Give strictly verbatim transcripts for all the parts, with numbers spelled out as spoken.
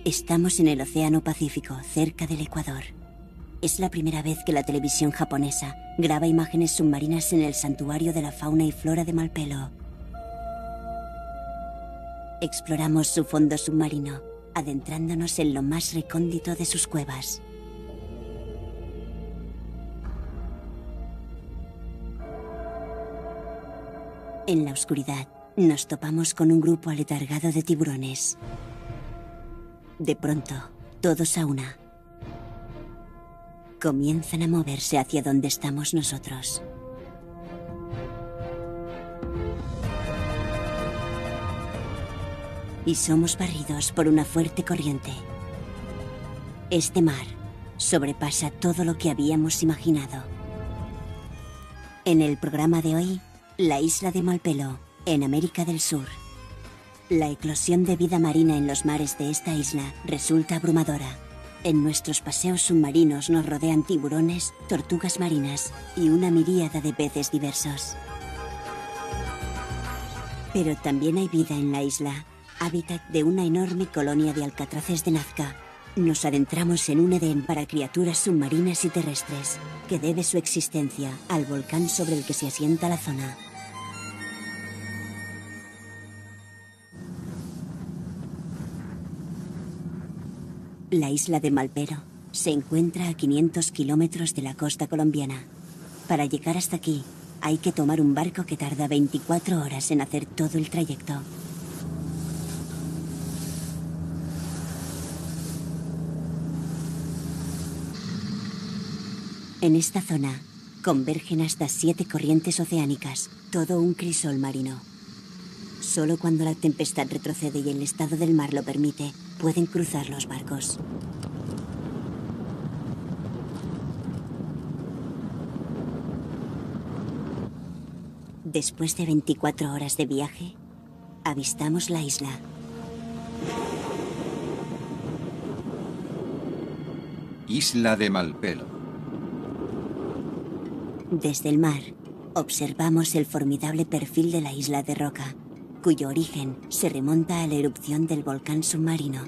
Estamos en el Océano Pacífico, cerca del Ecuador. Es la primera vez que la televisión japonesa graba imágenes submarinas en el santuario de la fauna y flora de Malpelo. Exploramos su fondo submarino, adentrándonos en lo más recóndito de sus cuevas. En la oscuridad, nos topamos con un grupo aletargado de tiburones. De pronto, todos a una, comienzan a moverse hacia donde estamos nosotros. Y somos barridos por una fuerte corriente. Este mar sobrepasa todo lo que habíamos imaginado. En el programa de hoy, la isla de Malpelo, en América del Sur. La eclosión de vida marina en los mares de esta isla resulta abrumadora. En nuestros paseos submarinos nos rodean tiburones, tortugas marinas y una miríada de peces diversos. Pero también hay vida en la isla, hábitat de una enorme colonia de alcatraces de Nazca. Nos adentramos en un Edén para criaturas submarinas y terrestres, que debe su existencia al volcán sobre el que se asienta la zona. La isla de Malpelo se encuentra a quinientos kilómetros de la costa colombiana. Para llegar hasta aquí, hay que tomar un barco que tarda veinticuatro horas en hacer todo el trayecto. En esta zona, convergen hasta siete corrientes oceánicas, todo un crisol marino. Solo cuando la tempestad retrocede y el estado del mar lo permite, pueden cruzar los barcos. Después de veinticuatro horas de viaje, avistamos la isla. Isla de Malpelo. Desde el mar, observamos el formidable perfil de la isla de roca, cuyo origen se remonta a la erupción del volcán submarino.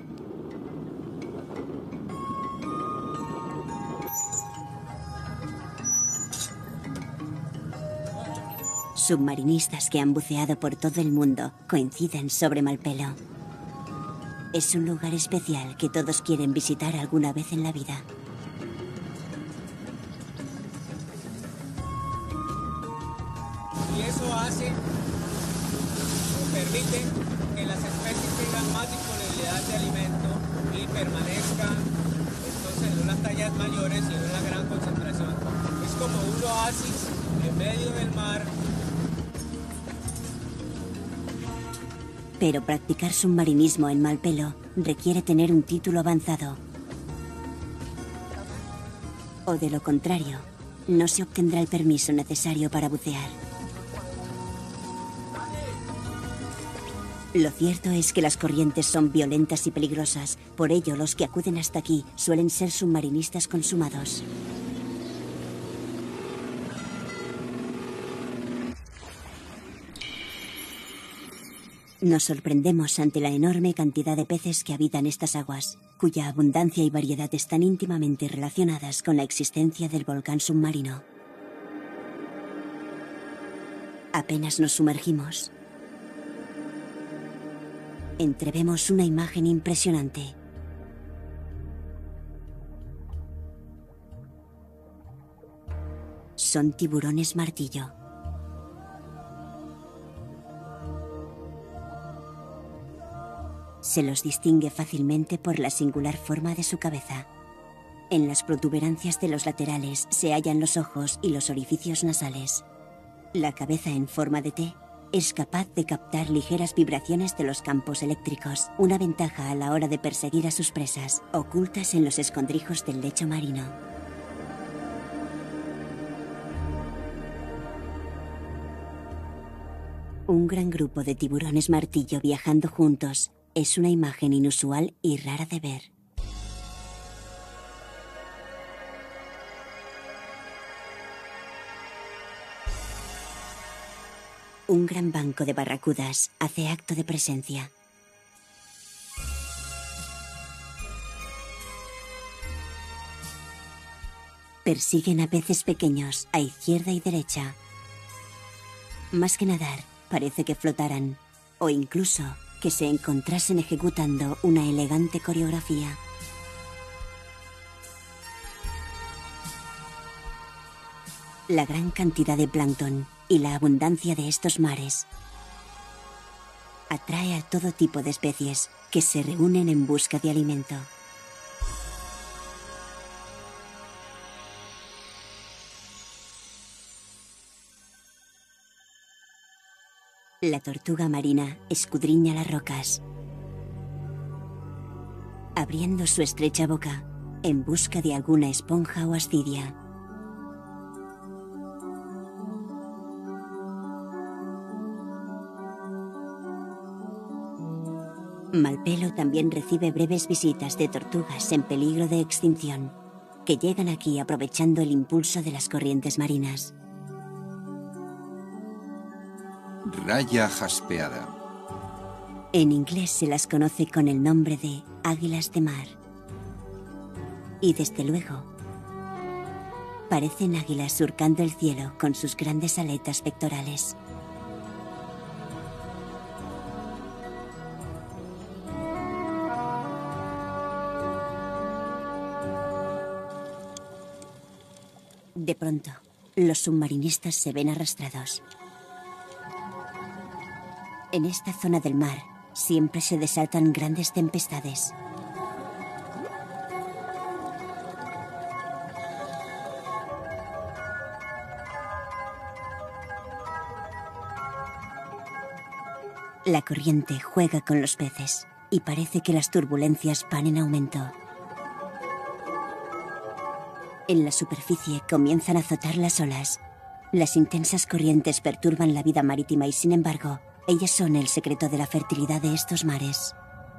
Submarinistas que han buceado por todo el mundo coinciden sobre Malpelo. Es un lugar especial que todos quieren visitar alguna vez en la vida. Y eso hace o permite que las especies tengan más disponibilidad de alimento y permanezcan entonces en unas tallas mayores y en una gran concentración. Es como un oasis en medio del mar. Pero practicar submarinismo en Malpelo requiere tener un título avanzado. O de lo contrario, no se obtendrá el permiso necesario para bucear. Lo cierto es que las corrientes son violentas y peligrosas, por ello los que acuden hasta aquí suelen ser submarinistas consumados. Nos sorprendemos ante la enorme cantidad de peces que habitan estas aguas, cuya abundancia y variedad están íntimamente relacionadas con la existencia del volcán submarino. Apenas nos sumergimos, entrevemos una imagen impresionante. Son tiburones martillo. Se los distingue fácilmente por la singular forma de su cabeza. En las protuberancias de los laterales se hallan los ojos y los orificios nasales. La cabeza en forma de T es capaz de captar ligeras vibraciones de los campos eléctricos, una ventaja a la hora de perseguir a sus presas, ocultas en los escondrijos del lecho marino. Un gran grupo de tiburones martillo viajando juntos es una imagen inusual y rara de ver. Un gran banco de barracudas hace acto de presencia. Persiguen a peces pequeños a izquierda y derecha. Más que nadar, parece que flotaran, o incluso que se encontrasen ejecutando una elegante coreografía. La gran cantidad de plancton y la abundancia de estos mares atrae a todo tipo de especies que se reúnen en busca de alimento. La tortuga marina escudriña las rocas, abriendo su estrecha boca en busca de alguna esponja o ascidia. Malpelo también recibe breves visitas de tortugas en peligro de extinción, que llegan aquí aprovechando el impulso de las corrientes marinas. Raya jaspeada. En inglés se las conoce con el nombre de águilas de mar. Y desde luego, parecen águilas surcando el cielo con sus grandes aletas pectorales. De pronto, los submarinistas se ven arrastrados. En esta zona del mar siempre se desatan grandes tempestades. La corriente juega con los peces y parece que las turbulencias van en aumento. En la superficie comienzan a azotar las olas. Las intensas corrientes perturban la vida marítima y, sin embargo, ellas son el secreto de la fertilidad de estos mares.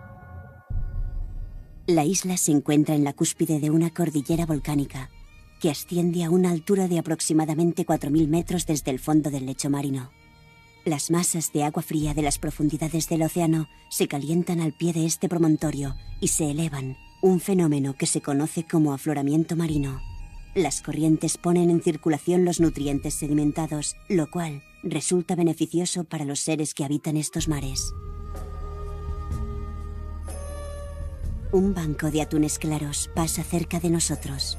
La isla se encuentra en la cúspide de una cordillera volcánica que asciende a una altura de aproximadamente cuatro mil metros desde el fondo del lecho marino. Las masas de agua fría de las profundidades del océano se calientan al pie de este promontorio y se elevan, un fenómeno que se conoce como afloramiento marino. Las corrientes ponen en circulación los nutrientes sedimentados, lo cual resulta beneficioso para los seres que habitan estos mares. Un banco de atunes claros pasa cerca de nosotros.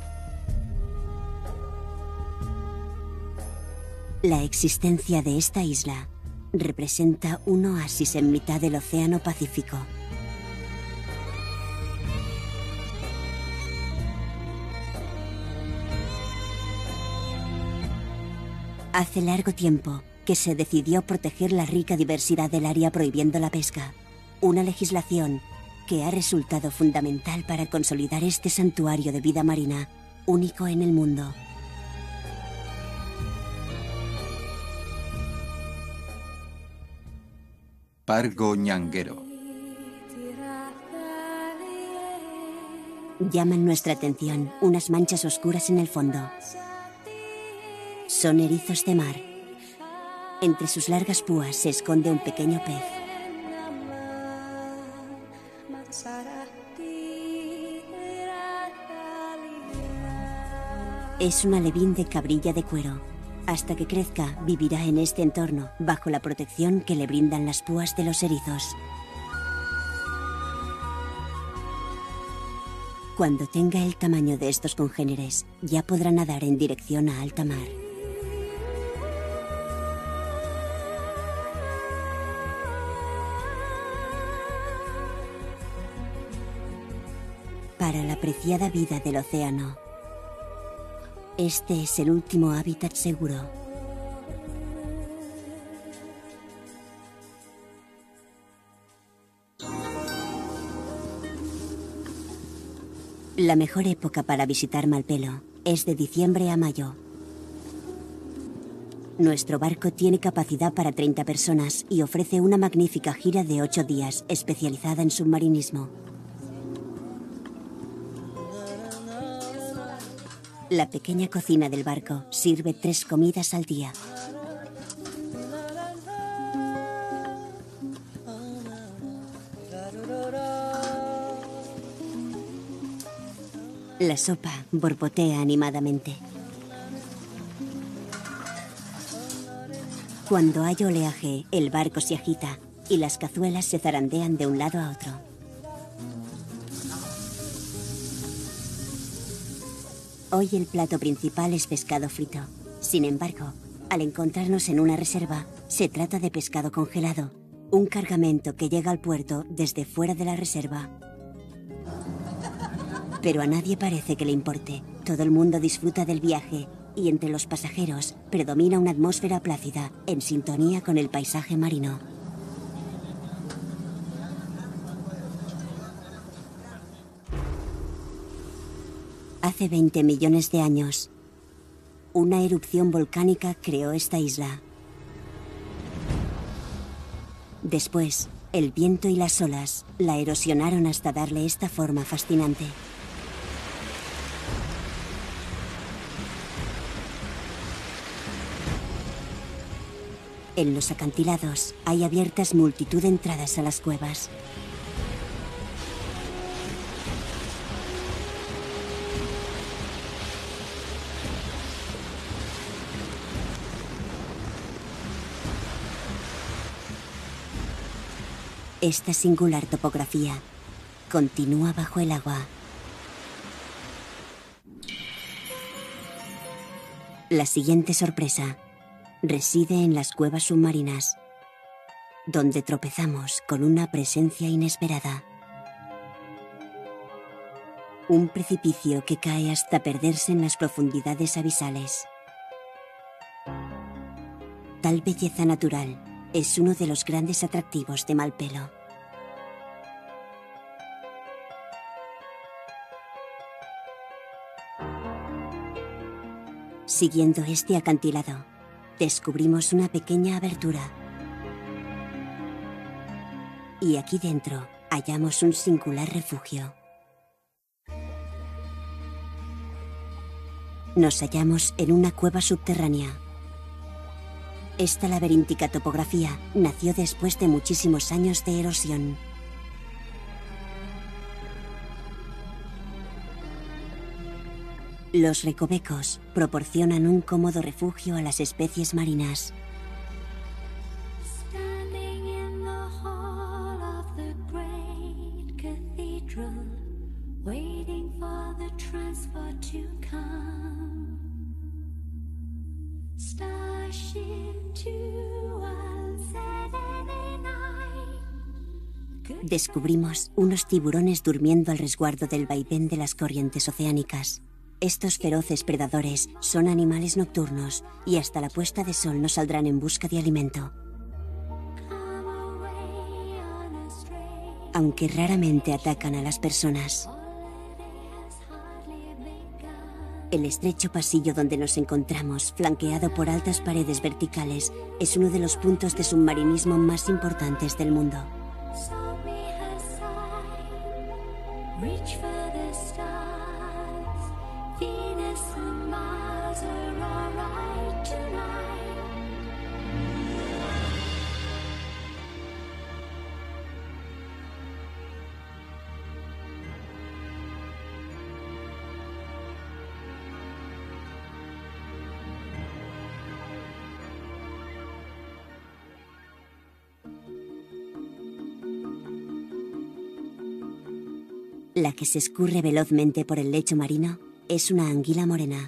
La existencia de esta isla representa un oasis en mitad del Océano Pacífico. Hace largo tiempo que se decidió proteger la rica diversidad del área prohibiendo la pesca, una legislación que ha resultado fundamental para consolidar este santuario de vida marina, único en el mundo. Pargo ñanguero. Llaman nuestra atención unas manchas oscuras en el fondo. Son erizos de mar. Entre sus largas púas se esconde un pequeño pez. Es un alevín de cabrilla de cuero. Hasta que crezca, vivirá en este entorno, bajo la protección que le brindan las púas de los erizos. Cuando tenga el tamaño de estos congéneres, ya podrá nadar en dirección a alta mar. Para la preciada vida del océano, este es el último hábitat seguro. La mejor época para visitar Malpelo es de diciembre a mayo. Nuestro barco tiene capacidad para treinta personas y ofrece una magnífica gira de ocho días especializada en submarinismo. La pequeña cocina del barco sirve tres comidas al día. La sopa borbotea animadamente. Cuando hay oleaje, el barco se agita y las cazuelas se zarandean de un lado a otro. Hoy el plato principal es pescado frito. Sin embargo, al encontrarnos en una reserva, se trata de pescado congelado, un cargamento que llega al puerto desde fuera de la reserva. Pero a nadie parece que le importe. Todo el mundo disfruta del viaje y entre los pasajeros predomina una atmósfera plácida, en sintonía con el paisaje marino. Hace veinte millones de años, una erupción volcánica creó esta isla. Después, el viento y las olas la erosionaron hasta darle esta forma fascinante. En los acantilados hay abiertas multitud de entradas a las cuevas. Esta singular topografía continúa bajo el agua. La siguiente sorpresa reside en las cuevas submarinas, donde tropezamos con una presencia inesperada. Un precipicio que cae hasta perderse en las profundidades abisales. Tal belleza natural es uno de los grandes atractivos de Malpelo. Siguiendo este acantilado, descubrimos una pequeña abertura. Y aquí dentro hallamos un singular refugio. Nos hallamos en una cueva subterránea. Esta laberíntica topografía nació después de muchísimos años de erosión. Los recovecos proporcionan un cómodo refugio a las especies marinas. Descubrimos unos tiburones durmiendo al resguardo del vaivén de las corrientes oceánicas. Estos feroces predadores son animales nocturnos y hasta la puesta de sol no saldrán en busca de alimento. Aunque raramente atacan a las personas. El estrecho pasillo donde nos encontramos, flanqueado por altas paredes verticales, es uno de los puntos de submarinismo más importantes del mundo. La que se escurre velozmente por el lecho marino es una anguila morena.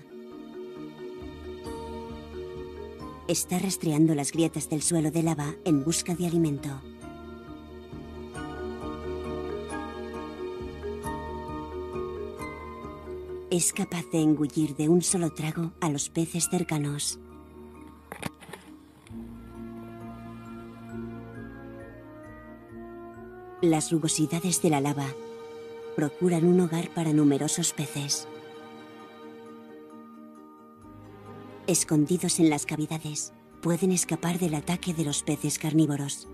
Está rastreando las grietas del suelo de lava en busca de alimento. Es capaz de engullir de un solo trago a los peces cercanos. Las rugosidades de la lava procuran un hogar para numerosos peces. Escondidos en las cavidades, pueden escapar del ataque de los peces carnívoros.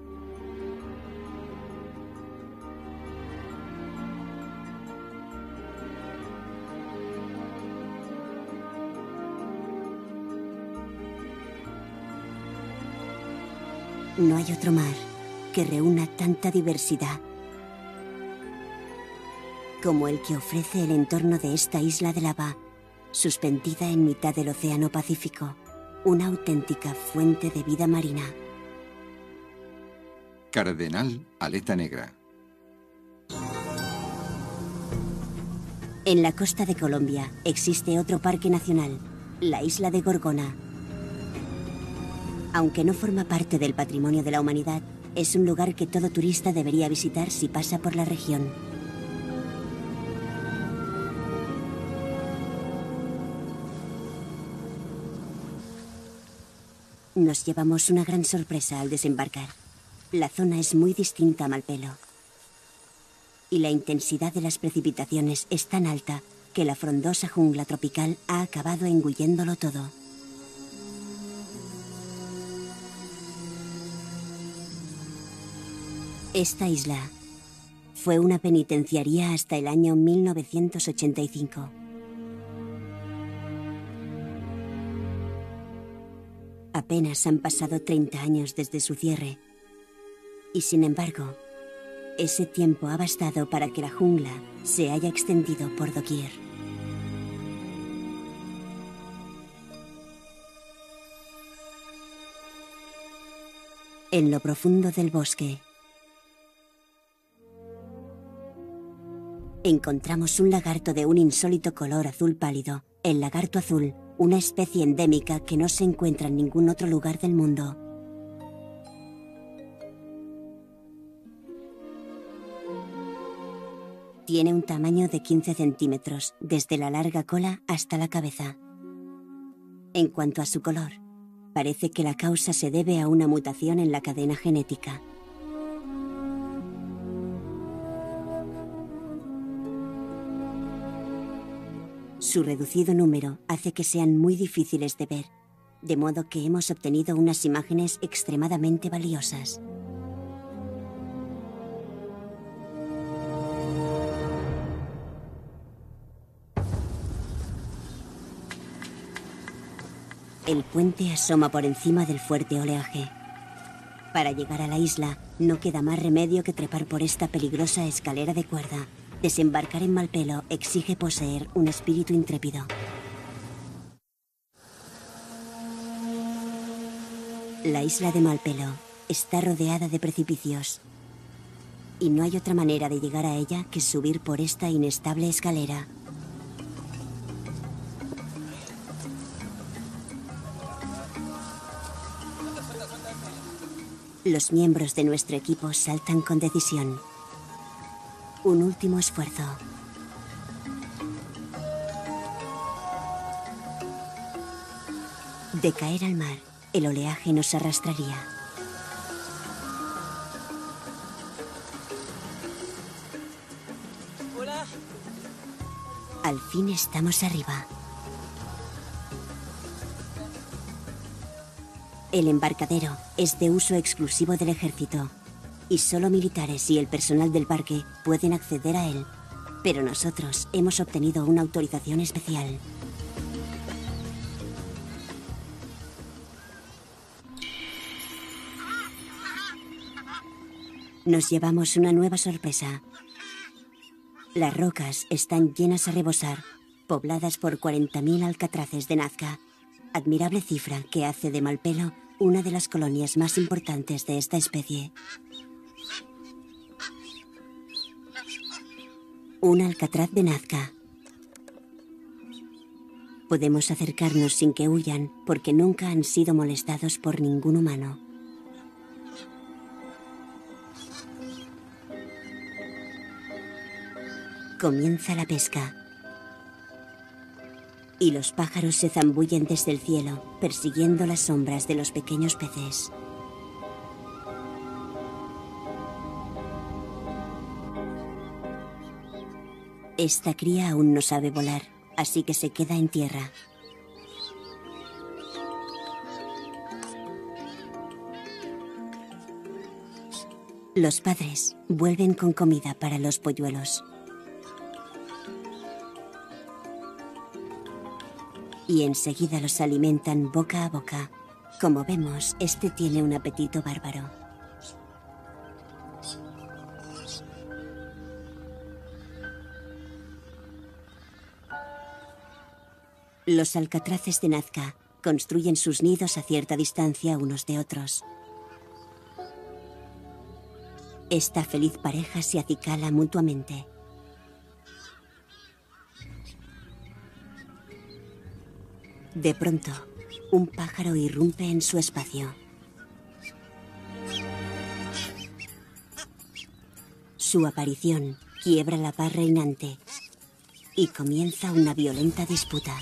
No hay otro mar que reúna tanta diversidad. como el que ofrece el entorno de esta isla de lava, suspendida en mitad del Océano Pacífico, una auténtica fuente de vida marina. Cardenal aleta negra. En la costa de Colombia existe otro parque nacional, la isla de Gorgona. Aunque no forma parte del patrimonio de la humanidad, es un lugar que todo turista debería visitar si pasa por la región. Nos llevamos una gran sorpresa al desembarcar. La zona es muy distinta a Malpelo. Y la intensidad de las precipitaciones es tan alta que la frondosa jungla tropical ha acabado engulléndolo todo. Esta isla fue una penitenciaría hasta el año mil novecientos ochenta y cinco. Apenas han pasado treinta años desde su cierre. Y sin embargo, ese tiempo ha bastado para que la jungla se haya extendido por doquier. En lo profundo del bosque, encontramos un lagarto de un insólito color azul pálido, el lagarto azul, una especie endémica que no se encuentra en ningún otro lugar del mundo. Tiene un tamaño de quince centímetros, desde la larga cola hasta la cabeza. En cuanto a su color, parece que la causa se debe a una mutación en la cadena genética. Su reducido número hace que sean muy difíciles de ver, de modo que hemos obtenido unas imágenes extremadamente valiosas. El puente asoma por encima del fuerte oleaje. Para llegar a la isla, no queda más remedio que trepar por esta peligrosa escalera de cuerda. Desembarcar en Malpelo exige poseer un espíritu intrépido. La isla de Malpelo está rodeada de precipicios. Y no hay otra manera de llegar a ella que subir por esta inestable escalera. Los miembros de nuestro equipo saltan con decisión. Un último esfuerzo. De caer al mar, el oleaje nos arrastraría. Hola. Al fin estamos arriba. El embarcadero es de uso exclusivo del ejército. Y solo militares y el personal del parque pueden acceder a él. Pero nosotros hemos obtenido una autorización especial. Nos llevamos una nueva sorpresa. Las rocas están llenas a rebosar, pobladas por cuarenta mil alcatraces de Nazca. Admirable cifra que hace de Malpelo una de las colonias más importantes de esta especie. Un alcatraz de Nazca. Podemos acercarnos sin que huyan porque nunca han sido molestados por ningún humano. Comienza la pesca. Y los pájaros se zambullen desde el cielo, persiguiendo las sombras de los pequeños peces. Esta cría aún no sabe volar, así que se queda en tierra. Los padres vuelven con comida para los polluelos. Y enseguida los alimentan boca a boca. Como vemos, este tiene un apetito bárbaro. Los alcatraces de Nazca construyen sus nidos a cierta distancia unos de otros. Esta feliz pareja se acicala mutuamente. De pronto, un pájaro irrumpe en su espacio. Su aparición quiebra la paz reinante y comienza una violenta disputa.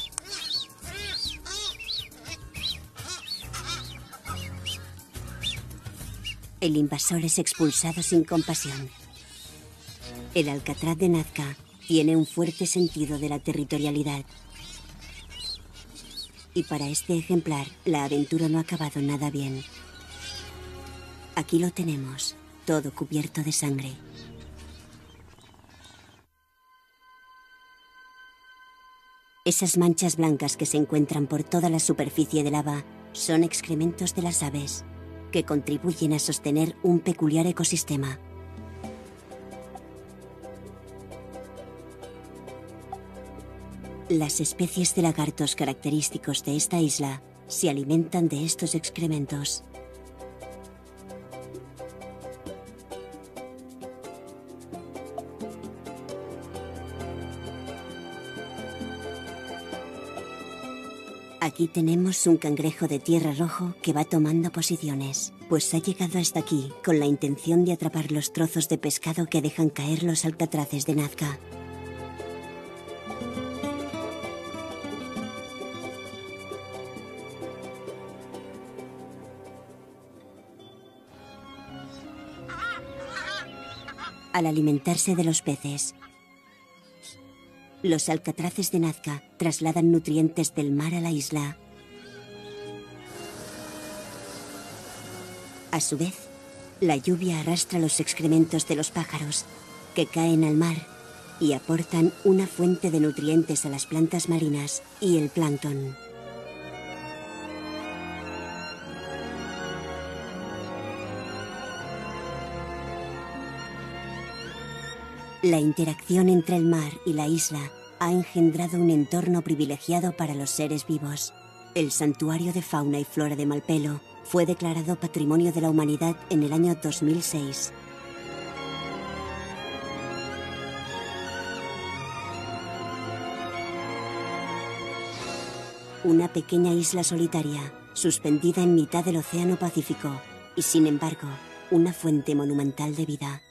El invasor es expulsado sin compasión. El alcatraz de Nazca tiene un fuerte sentido de la territorialidad. Y para este ejemplar, la aventura no ha acabado nada bien. Aquí lo tenemos, todo cubierto de sangre. Esas manchas blancas que se encuentran por toda la superficie de lava son excrementos de las aves, que contribuyen a sostener un peculiar ecosistema. Las especies de lagartos característicos de esta isla se alimentan de estos excrementos. Aquí tenemos un cangrejo de tierra rojo que va tomando posiciones, pues ha llegado hasta aquí con la intención de atrapar los trozos de pescado que dejan caer los alcatraces de Nazca. Al alimentarse de los peces, los alcatraces de Nazca trasladan nutrientes del mar a la isla. A su vez, la lluvia arrastra los excrementos de los pájaros, que caen al mar y aportan una fuente de nutrientes a las plantas marinas y el plancton. La interacción entre el mar y la isla ha engendrado un entorno privilegiado para los seres vivos. El Santuario de Fauna y Flora de Malpelo fue declarado Patrimonio de la Humanidad en el año dos mil seis. Una pequeña isla solitaria, suspendida en mitad del Océano Pacífico, y sin embargo, una fuente monumental de vida.